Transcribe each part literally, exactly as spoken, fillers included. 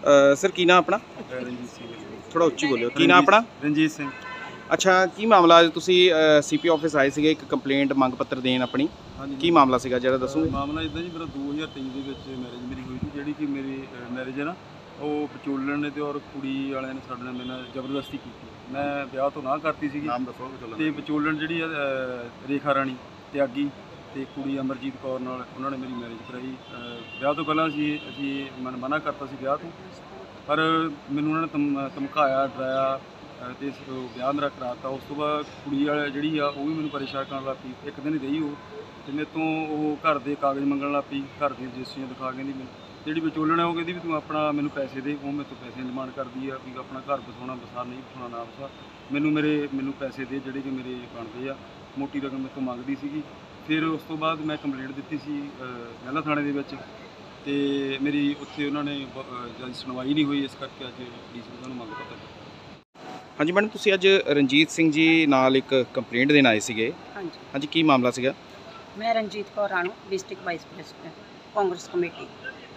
Sir की नाम अपना? रंजीत सिंह। थोड़ा उच्ची बोलियो। की नाम अपना? रंजीत सिंह। अच्छा, की मामला अज तुसी सीपी ऑफिस आए सीगे एक कंप्लेंट मंग पत्र देन अपनी? हाँ जी। की मामला सीगा जरा दसोगे? मामला इदा जी, मेरा दो हज़ार तेई ਦੇ ਵਿੱਚ ਮੈਰਿਜ ਮੇਰੀ ਹੋਈ ਸੀ, ਜਿਹੜੀ ਕਿ ਮੇਰੀ ਮੈਰਿਜ ਹੈ ਨਾ ਉਹ ਵਿਚੋਲਣ ਨੇ ਤੇ ਔਰ ਕੁੜੀ ਵਾਲਿਆਂ ਨੇ ਸਾਡੇ ਨਾਲ ਮੇਰੇ ਨਾਲ ਜ਼ਬਰਦਸਤੀ ਕੀਤੀ। ਮੈਂ ਵਿਆਹ ਤੋਂ ਨਾ ਕਰਤੀ ਸੀਗੀ। ਨਾਮ ਦੱਸੋ ਵਿਚੋਲਣ। ਤੇ ਵਿਚੋਲਣ ਜਿਹੜੀ ਆ ਰੇਖਾ ਰਾਣੀ ਤਿਆਗੀ ਤੇ ਕੁੜੀ ਅਮਰਜੀਤ ਕੌਰ ਨਾਲ ਉਹਨਾਂ ਨੇ ਮੇਰੀ ਮੈਰਿਜ ਕਰਾਈ। ਵਿਆਹ ਤੋਂ ਪਹਿਲਾਂ ਅਸੀਂ ਅਸੀਂ ਮਨ ਮਨਾ ਕਰਤਾ ਸੀ ਵਿਆਹ ਤੋਂ, ਪਰ ਮੈਨੂੰ ਉਹਨਾਂ ਨੇ ਧਮ ਧਮਕਾਇਆ ਡਰਾਇਆ ਤੇ ਵਿਆਹ ਮੇਰਾ ਕਰਾਤਾ। ਉਸ ਤੋਂ ਬਾਅਦ ਕੁੜੀ ਵਾਲਾ ਜਿਹੜੀ ਆ ਉਹ ਵੀ ਮੈਨੂੰ ਪਰੇਸ਼ਾਨ ਕਰਨ ਲੱਗ ਪਈ। ਇੱਕ ਦਿਨ ਰਹੀ ਉਹ ਤੇ ਮੇਰੇ ਤੋਂ ਉਹ ਘਰ ਦੇ ਕਾਗਜ਼ ਮੰਗਣ ਲੱਗ ਪਈ, ਘਰ ਦੀਆਂ ਰਜਿਸਟਰੀਆਂ ਦਿਖਾ ਕਹਿੰਦੀ ਮੈਨੂੰ। ਜਿਹੜੀ ਵਿਚੋਲਣ ਹੈ ਉਹ ਕਹਿੰਦੀ ਵੀ ਤੂੰ ਆਪਣਾ ਮੈਨੂੰ ਪੈਸੇ ਦੇ। ਉਹ ਮੇਰੇ ਤੋਂ ਪੈਸੇ ਡਿਮਾਂਡ ਕਰਦੀ ਆ ਵੀ ਆਪਣਾ ਘਰ ਬਸਾਉਣਾ ਬਸਾ, ਨਹੀਂ ਬਸਾਉਣਾ ਨਾ ਬਸਾ, ਮੈਨੂੰ ਮੇਰੇ ਮੈਨੂੰ ਪੈਸੇ ਦੇ ਜਿਹੜੇ ਕਿ ਮੇਰੇ ਬਣਦੇ ਆ। ਮੋਟੀ ਰਕਮ ਮੇਰੇ ਤੋਂ ਮੰਗਦੀ ਸੀਗੀ। ਫਿਰ ਉਸ ਤੋਂ ਬਾਅਦ ਮੈਂ ਕੰਪਲੇਂਟ ਦਿੱਤੀ ਸੀ ਮਹਿਲਾ ਥਾਣੇ ਦੇ ਵਿੱਚ, ਤੇ ਮੇਰੀ ਉੱਥੇ ਉਹਨਾਂ ਨੇ ਜਦ ਸੁਣਵਾਈ ਨਹੀਂ ਹੋਈ, ਇਸ ਕਰਕੇ ਅੱਜ ਡੀ ਸੀ ਨੂੰ ਮੰਗ ਪੱਤਰ। हाँ जी मैडम, तुसी अज रणजीत सिंह जी नाल एक कंप्लेंट देन आए सीगे। हाँ जी। हाँ जी, की मामला सीगा? मैं Ranjit Kaur Ranu, district vice president Congress committee.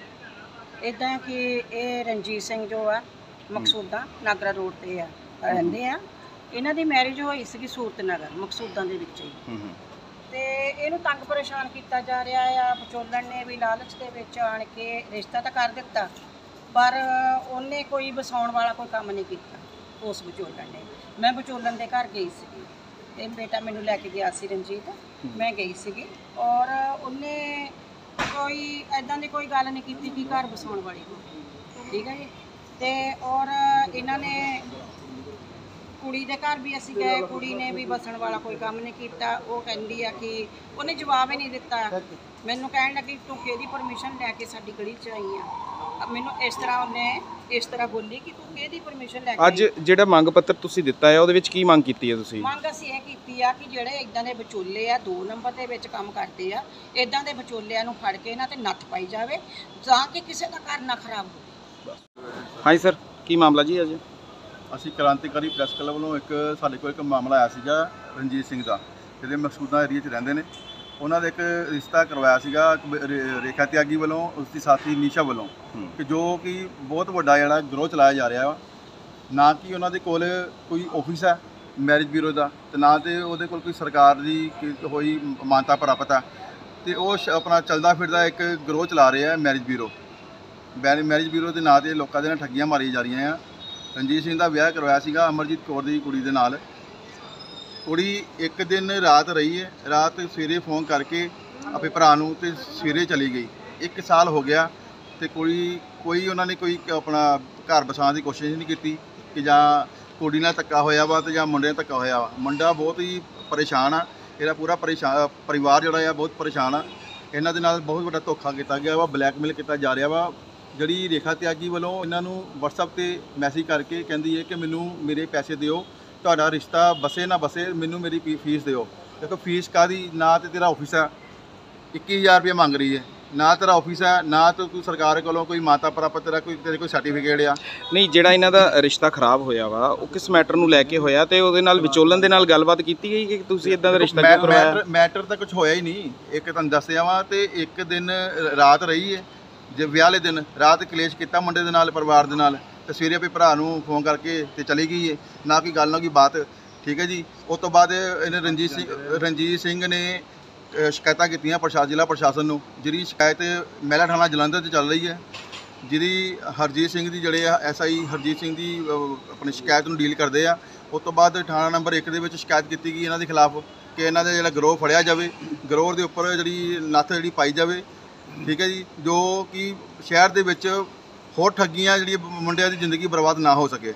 इदा कि ये रणजीत सिंह जो आ मकसूदा नागरा रोड ते आ रहंदे आ। इन्हां दी मैरिज होई सी सूरत नगर मकसूदा दे विच ही, ते इहनूं तंग परेशान किया जा रहा आ। विचोलण ने भी लालच दे विच आण के रिश्ता तो कर दिता, पर उन्हें कोई बसाउण वाला कोई काम नहीं किया उस विचोलण ने। मैं विचोलण के घर गई सी, ते बेटा मैनू लैके गया सी रंजीत, मैं गई सी और उन्हें कोई ऐदा की कोई गल नहीं की कि घर बसाउण वाली हो, ठीक है जी। ते और इन्होंने कुड़ी दे घर भी असी गए, कुड़ी ने भी बसन वाला कोई काम नहीं किया। वो कहती है कि उन्हें जवाब ही नहीं दिता। मैनू कह लगी तू कि परमिशन लैके साडी गली च आई आ। मैनू इस तरह उन्हें इस तरह बोली कि तू कि परमिशन लैके अज जिहड़ा मंग पत्र तुसी दिता है उहदे विच की मंग कीती है तुसी? मंग असीं इह कीती आ कि जिहड़े इदां दे विचोले आ दो नंबर दे विच काम करदे आ, इदां दे विचोलिਆਂ ਨੂੰ फड़ के इन्हां ते नत्थ पाई जावे तां कि किसी दा घर ना खराब हो। हाँ जी सर, की मामला जी अज? ਅਸੀਂ ਕ੍ਰਾਂਤੀਕਾਰੀ ਪ੍ਰੈਸ ਕਲੱਬ ਵੱਲੋਂ ਇੱਕ ਸਾਡੇ ਕੋਲ ਇੱਕ ਮਾਮਲਾ ਆਇਆ ਸੀਗਾ ਰਣਜੀਤ ਸਿੰਘ ਦਾ, ਜਿਹੜੇ ਮਕਸੂਦਾ ਏਰੀਆ 'ਚ ਰਹਿੰਦੇ ਨੇ। ਉਹਨਾਂ ਦਾ ਇੱਕ ਰਿਸ਼ਤਾ ਕਰਵਾਇਆ ਸੀਗਾ ਰੇਖਾ ਤਿਆਗੀ ਵੱਲੋਂ, ਉਸ ਦੀ ਸਾਥੀ ਨੀਸ਼ਾ ਵੱਲੋਂ, ਕਿ ਜੋ ਕਿ ਬਹੁਤ ਵੱਡਾ ਜਿਹੜਾ ਗਰੋਹ ਚਲਾਇਆ ਜਾ ਰਿਹਾ ਵਾ। ਨਾ ਕਿ ਉਹਨਾਂ ਦੇ ਕੋਲ ਕੋਈ ਆਫਿਸ ਹੈ ਮੈਰਿਜ ਬਿਊਰੋ ਦਾ, ਤੇ ਨਾ ਤੇ ਉਹਦੇ ਕੋਲ ਕੋਈ ਸਰਕਾਰ ਦੀ ਹੋਈ ਮਾਨਤਾ ਪ੍ਰਾਪਤ ਹੈ, ਤੇ ਉਹ ਆਪਣਾ ਚੱਲਦਾ ਫਿਰਦਾ ਇੱਕ ਗਰੋਹ ਚਲਾ ਰਿਹਾ ਮੈਰਿਜ ਬਿਊਰੋ। ਮੈਰਿਜ ਬਿਊਰੋ ਦੇ ਨਾਂ 'ਤੇ ਲੋਕਾਂ ਦੇ ਨਾਲ ਠੱਗੀਆਂ ਮਾਰੀਆਂ ਜਾ ਰਹੀਆਂ ਆ। ਰਣਜੀਤ ਸਿੰਘ ਦਾ ਵਿਆਹ ਕਰਵਾਇਆ ਸੀਗਾ ਅਮਰਜੀਤ ਕੌਰ ਦੀ ਕੁੜੀ ਦੇ ਨਾਲ। ਕੁੜੀ ਇੱਕ ਦਿਨ ਰਾਤ ਰਹੀ ਹੈ, ਰਾਤ ਸਵੇਰੇ ਫੋਨ ਕਰਕੇ ਆਪਣੇ ਭਰਾ ਨੂੰ, ਤੇ ਸਵੇਰੇ ਚਲੀ ਗਈ। ਇੱਕ ਸਾਲ ਹੋ ਗਿਆ ਤੇ ਕੁੜੀ ਕੋਈ ਉਹਨਾਂ ਨੇ ਕੋਈ ਆਪਣਾ ਘਰ ਬਸਾਉਣ ਦੀ ਕੋਸ਼ਿਸ਼ ਨਹੀਂ ਕੀਤੀ, ਕਿ ਜਾਂ ਕੁੜੀ ਨਾਲ ਧੱਕਾ ਹੋਇਆ ਵਾ ਤੇ ਜਾਂ ਮੁੰਡੇ ਨਾਲ ਧੱਕਾ ਹੋਇਆ ਵਾ। ਮੁੰਡਾ ਬਹੁਤ ਹੀ ਪਰੇਸ਼ਾਨ ਆ, ਇਹਦਾ ਪੂਰਾ ਪਰੇਸ਼ਾਨ ਪਰਿਵਾਰ ਜਿਹੜਾ ਆ ਬਹੁਤ ਪਰੇਸ਼ਾਨ ਆ। ਇਹਨਾਂ ਦੇ ਨਾਲ ਬਹੁਤ ਵੱਡਾ ਧੋਖਾ ਕੀਤਾ ਗਿਆ ਵਾ, ਬਲੈਕਮੇਲ ਕੀਤਾ ਜਾ ਰਿਹਾ ਵਾ। ਜਿਹੜੀ ਰੇਖਾ ਤਿਆਗੀ ਵੱਲੋਂ ਇਹਨਾਂ ਨੂੰ ਵਟਸਐਪ 'ਤੇ ਮੈਸੇਜ ਕਰਕੇ ਕਹਿੰਦੀ ਹੈ ਕਿ ਮੈਨੂੰ ਮੇਰੇ ਪੈਸੇ ਦਿਓ, ਤੁਹਾਡਾ ਰਿਸ਼ਤਾ ਬਸੇ ਨਾ ਬਸੇ, ਮੈਨੂੰ ਮੇਰੀ ਫੀਸ ਦਿਓ। ਦੇਖੋ ਫੀਸ ਕਾਹਦੀ? ਨਾ ਤਾਂ ਤੇਰਾ ਆਫਿਸ ਹੈ, ਇੱਕੀ ਹਜ਼ਾਰ ਰੁਪਏ ਮੰਗ ਰਹੀ ਹੈ, ਨਾ ਤੇਰਾ ਆਫਿਸ ਹੈ, ਨਾ ਤਾਂ ਤੂੰ ਸਰਕਾਰ ਕੋਲੋਂ ਕੋਈ ਮਾਤਾ ਪ੍ਰਾਪਤ ਤੇਰਾ ਕੋਈ ਤੇਰੇ ਕੋਈ ਸਰਟੀਫਿਕੇਟ ਆ। ਨਹੀਂ, ਜਿਹੜਾ ਇਹਨਾਂ ਦਾ ਰਿਸ਼ਤਾ ਖਰਾਬ ਹੋਇਆ ਵਾ ਉਹ ਕਿਸ ਮੈਟਰ ਨੂੰ ਲੈ ਕੇ ਹੋਇਆ, ਤੇ ਉਹਦੇ ਨਾਲ ਵਿਚੋਲਨ ਦੇ ਨਾਲ ਗੱਲਬਾਤ ਕੀਤੀ ਗਈ ਕਿ ਤੁਸੀਂ ਇਦਾਂ ਦਾ ਰਿਸ਼ਤਾ ਕਿਉਂ ਕਰਵਾਇਆ? ਮੈਟਰ ਤਾਂ ਕੁਝ ਹੋਇਆ ਹੀ ਨਹੀਂ। ਇੱਕ ਤੁਹਾਨੂੰ ਦੱਸਿਆ ਵਾ, ਤੇ ਇੱਕ ਦਿਨ ਰਾਤ ਰਹੀ ਹੈ, ਜੇ ਵਿਆਹ ਵਾਲੇ ਦਿਨ ਰਾਤ ਕਲੇਸ਼ ਕੀਤਾ ਮੁੰਡੇ ਦੇ ਨਾਲ, ਪਰਿਵਾਰ ਦੇ ਨਾਲ, ਤੇ ਸਵੇਰੇ ਆਪਣੇ ਭਰਾ ਨੂੰ ਫੋਨ ਕਰਕੇ ਤੇ ਚਲੀ ਗਈ ਹੈ, ਨਾ ਕੋਈ ਗੱਲ ਨਾ ਕੋਈ ਬਾਤ, ਠੀਕ ਹੈ ਜੀ। ਉਸ ਤੋਂ ਬਾਅਦ ਇਹਨੇ ਰਣਜੀਤ ਸਿੰਘ ਰਣਜੀਤ ਸਿੰਘ ਨੇ ਸ਼ਿਕਾਇਤਾਂ ਕੀਤੀਆਂ ਪ੍ਰਸ਼ਾਸਨ ਜ਼ਿਲ੍ਹਾ ਪ੍ਰਸ਼ਾਸਨ ਨੂੰ, ਜਿਹੜੀ ਸ਼ਿਕਾਇਤ ਮਹਿਲਾ ਥਾਣਾ ਜਲੰਧਰ 'ਚ ਚੱਲ ਰਹੀ ਹੈ, ਜਿਹਦੀ ਹਰਜੀਤ ਸਿੰਘ ਦੀ ਜਿਹੜੇ ਆ ਐਸ ਆਈ ਹਰਜੀਤ ਸਿੰਘ ਦੀ ਆਪਣੀ ਸ਼ਿਕਾਇਤ ਨੂੰ ਡੀਲ ਕਰਦੇ ਆ। ਉਸ ਤੋਂ ਬਾਅਦ ਥਾਣਾ ਨੰਬਰ ਇੱਕ ਦੇ ਵਿੱਚ ਸ਼ਿਕਾਇਤ ਕੀਤੀ ਗਈ ਇਹਨਾਂ ਦੇ ਖਿਲਾਫ ਕਿ ਇਹਨਾਂ ਦਾ ਜਿਹੜਾ ਗਰੋਹ ਫੜਿਆ ਜਾਵੇ, ਗਰੋਹ ਦੇ ਉੱਪਰ ਜਿਹੜੀ ਨੱਥ ਜਿਹੜੀ ਪਾਈ ਜਾਵੇ, ਠੀਕ ਹੈ ਜੀ, ਜੋ ਕਿ ਸ਼ਹਿਰ ਦੇ ਵਿੱਚ ਹੋਰ ਠੱਗੀਆਂ ਜਿਹੜੀਆਂ ਮੁੰਡਿਆਂ ਦੀ ਜ਼ਿੰਦਗੀ ਬਰਬਾਦ ਨਾ ਹੋ ਸਕੇ।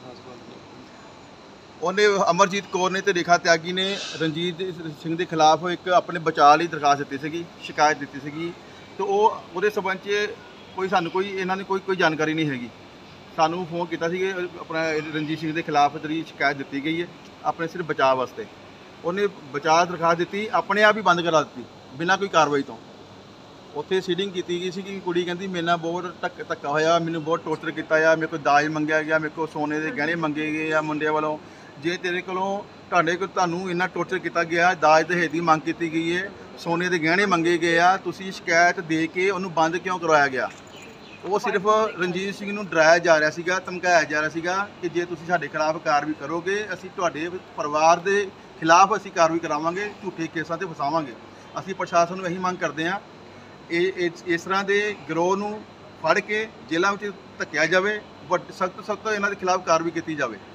ਉਹਨੇ ਅਮਰਜੀਤ ਕੌਰ ਨੇ ਤੇ ਰੇਖਾ ਤਿਆਗੀ ਨੇ ਰਣਜੀਤ ਸਿੰਘ ਦੇ ਖਿਲਾਫ ਇੱਕ ਆਪਣੇ ਬਚਾਅ ਲਈ ਦਰਖਾਸਤ ਦਿੱਤੀ ਸੀਗੀ, ਸ਼ਿਕਾਇਤ ਦਿੱਤੀ ਸੀਗੀ, ਤੇ ਉਹ ਉਹਦੇ ਸਬੰਧ 'ਚ ਕੋਈ ਸਾਨੂੰ ਕੋਈ ਇਹਨਾਂ ਨੇ ਕੋਈ ਕੋਈ ਜਾਣਕਾਰੀ ਨਹੀਂ ਹੈਗੀ। ਸਾਨੂੰ ਫੋਨ ਕੀਤਾ ਸੀ ਕਿ ਆਪਣਾ ਰਣਜੀਤ ਸਿੰਘ ਦੇ ਖਿਲਾਫ ਜਿਹੜੀ ਸ਼ਿਕਾਇਤ ਦਿੱਤੀ ਗਈ ਹੈ ਆਪਣੇ ਸਿਰਫ ਬਚਾਅ ਵਾਸਤੇ। ਉਹਨੇ ਬਚਾਅ ਦਰਖਾਸਤ ਦਿੱਤੀ, ਆਪਣੇ ਆਪ ਹੀ ਬੰਦ ਕਰਾ ਦਿੱਤੀ ਬਿਨਾਂ ਕੋਈ ਕਾਰਵਾਈ ਤੋਂ। ਉੱਥੇ ਸੀਡਿੰਗ ਕੀਤੀ ਗਈ ਸੀ ਕਿ ਕੁੜੀ ਕਹਿੰਦੀ ਮੇਰੇ ਨਾਲ ਬਹੁਤ ਧੱਕ ਧੱਕਾ ਹੋਇਆ, ਮੈਨੂੰ ਬਹੁਤ ਟੋਰਚਰ ਕੀਤਾ ਆ, ਮੇਰੇ ਕੋਲ ਦਾਜ ਮੰਗਿਆ ਗਿਆ, ਮੇਰੇ ਕੋਲ ਸੋਨੇ ਦੇ ਗਹਿਣੇ ਮੰਗੇ ਗਏ ਆ ਮੁੰਡਿਆਂ ਵੱਲੋਂ। ਜੇ ਤੇਰੇ ਕੋਲੋਂ ਤੁਹਾਡੇ ਕੋਲ ਤੁਹਾਨੂੰ ਇੰਨਾ ਟੋਰਚਰ ਕੀਤਾ ਗਿਆ, ਦਾਜ ਦਹੇਜ ਦੀ ਮੰਗ ਕੀਤੀ ਗਈ ਹੈ, ਸੋਨੇ ਦੇ ਗਹਿਣੇ ਮੰਗੇ ਗਏ ਆ, ਤੁਸੀਂ ਸ਼ਿਕਾਇਤ ਦੇ ਕੇ ਉਹਨੂੰ ਬੰਦ ਕਿਉਂ ਕਰਵਾਇਆ ਗਿਆ? ਉਹ ਸਿਰਫ ਰਣਜੀਤ ਸਿੰਘ ਨੂੰ ਡਰਾਇਆ ਜਾ ਰਿਹਾ ਸੀਗਾ, ਧਮਕਾਇਆ ਜਾ ਰਿਹਾ ਸੀਗਾ ਕਿ ਜੇ ਤੁਸੀਂ ਸਾਡੇ ਖਿਲਾਫ ਕਾਰਵਾਈ ਕਰੋਗੇ ਅਸੀਂ ਤੁਹਾਡੇ ਪਰਿਵਾਰ ਦੇ ਖਿਲਾਫ ਅਸੀਂ ਕਾਰਵਾਈ ਕਰਾਵਾਂਗੇ, ਝੂਠੇ ਕੇਸਾਂ ਤੇ ਫਸਾਵਾਂਗੇ। ਅਸੀਂ ਪ੍ਰਸ਼ਾਸਨ ਨੂੰ ਇਹੀ ਮੰਗ ਕਰਦੇ ਹਾਂ ਇਹ ਇਸ ਤਰ੍ਹਾਂ ਦੇ ਗਿਰੋਹ ਨੂੰ ਫੜ ਕੇ ਜੇਲ੍ਹਾਂ ਵਿੱਚ ਧੱਕਿਆ ਜਾਵੇ, ਵੱਡ ਸਖਤ ਸਖਤ ਇਹਨਾਂ ਦੇ ਖਿਲਾਫ ਕਾਰਵਾਈ ਕੀਤੀ ਜਾਵੇ।